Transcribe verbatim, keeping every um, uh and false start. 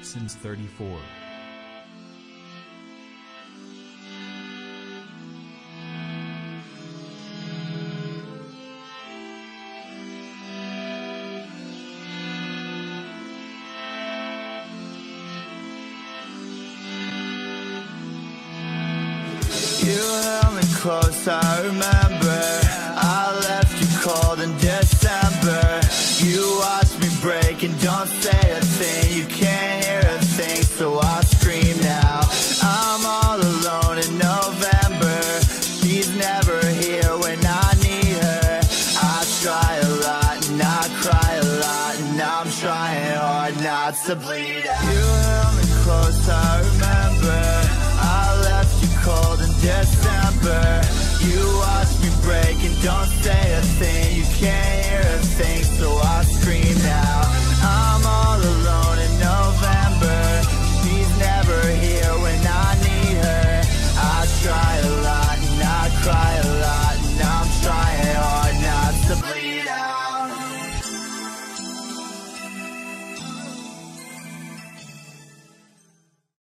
Jackson's thirty-four. You held me close, I remember. I left you cold in December. You watched me break and don't say a thing. You can't hear a thing, so I scream now. I'm all alone in November. She's never here when I need her. I try a lot and I cry a lot, and I'm trying hard not to bleed out. You held me close, I remember. I left you cold in December. You watched me break and don't say a thing. You can't